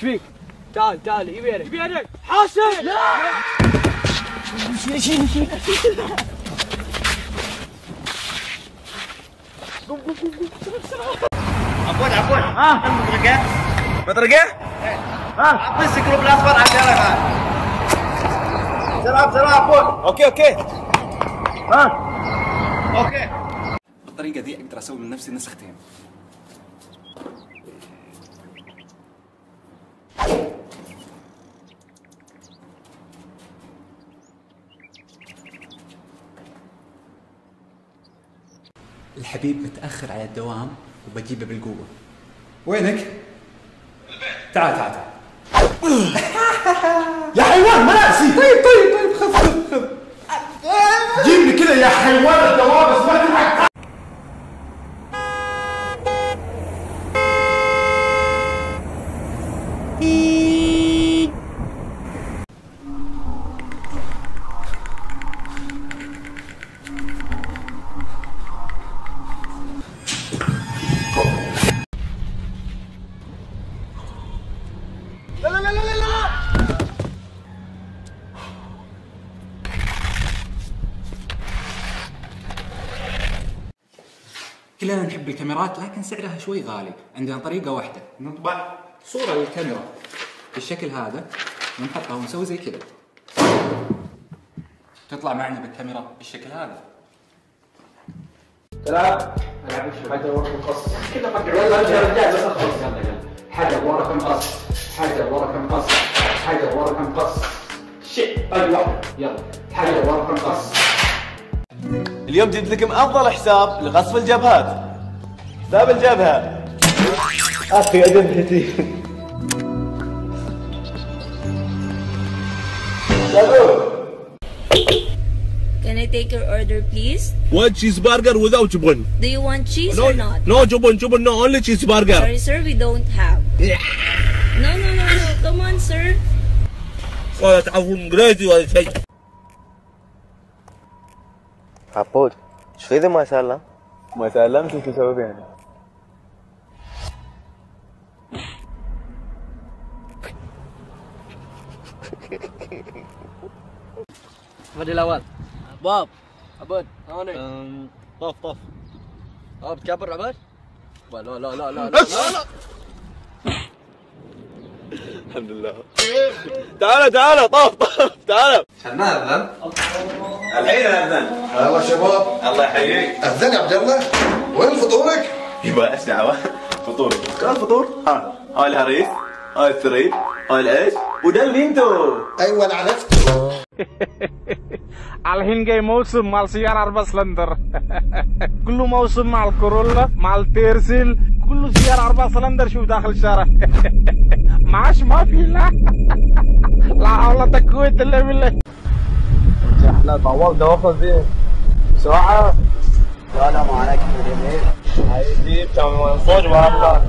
فيك؟ تعال تعال يبينك يبينك حاسب. لا شيل قوم عفوا مطرقة؟ اعطي السكروب الاصفر عشانك. سلام عفوا. اوكي اوكي. بالطريقة دي اقدر اسوي من نفسي نسختين. الحبيب متأخر على الدوام وبجيبه بالقوة. وينك؟ البيت. تعال يا حيوان ما ناسي. طيب خذ جيبني كذا يا حيوان الدوام بس ما تلحق. لا كلنا نحب الكاميرات لكن سعرها شوي غالي. عندنا طريقة واحدة، نطبع صورة للكاميرا بالشكل هذا ونحطها ونسوي زي كذا، تطلع معنا بالكاميرا بالشكل هذا. لا حاجة ورا مقص كذا يلا انت يا رجال بس اخلص. يلا حاجة ورا كم قص، حاجة ورا كم قص، حاجة ورا كم قص. شيء طيب يلا حاجة ورا كم قص. اليوم جبت لكم افضل حساب لغصب الجبهات. حساب الجبهة. اخي اجبهتي. Can I take your order, please? One cheeseburger without jubun. Do you want cheese or not? No jubun, no, only cheeseburger. Sorry, sir, we don't have. No. Come on, sir. ولا تعرفون انجليزي ولا شيء. عبود ايش في ذا ما سلم؟ ما سلمت شو تسوي فيني؟ فدي الاول باب عبود هوني. طف بتكبر عبود؟ لا الحمد لله. تعال طف تعال. عشان ما أذن الحين اذن. يلا شباب الله يحييك. اذن يا عبد الله. وين فطورك؟ يبا ايش دعوه؟ فطور كان فطور. هاي الهريس، هاي الثريد، هاي العيش وده اللي انتو. ايوه انا عرفت. الحين جاي موسم مع السيارة 4 سلندر. كله موسم مع الكورولا مع التيرسل، كله سيارة 4 سلندر. شوف داخل الشارع. معاش ما في لا حول تكويت الا بالله. احنا طولت وقت فيه ساعة. السلام عليكم جميع. هاي كم صوت والله.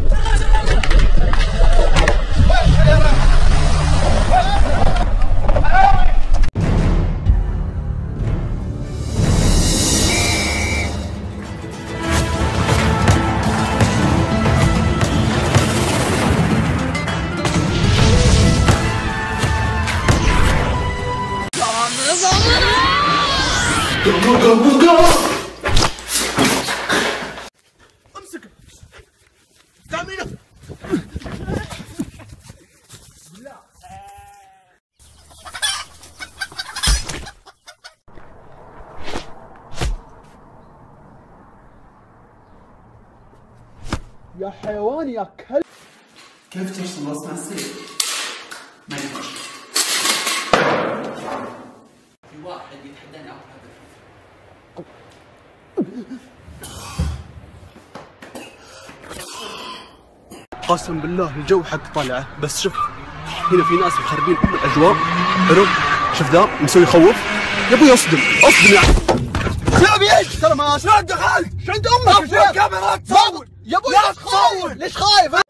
امسك كاميرا. يا حيوان يا كلب. كيف ترسم رسمة السيف؟ ما ينفع. في واحد يتحداني أعطي هدف. قسم بالله الجو حق طالعه، بس شوف هنا في ناس مخربين كل الاجواء. حلو شوف ذا مسوي يخوف. يا ابوي اصدم يعني. يا ابي ايش؟ ترى ما شلون دخلت؟ شنت امك؟ الكاميرا تصور يا ابوي. ليش خايف؟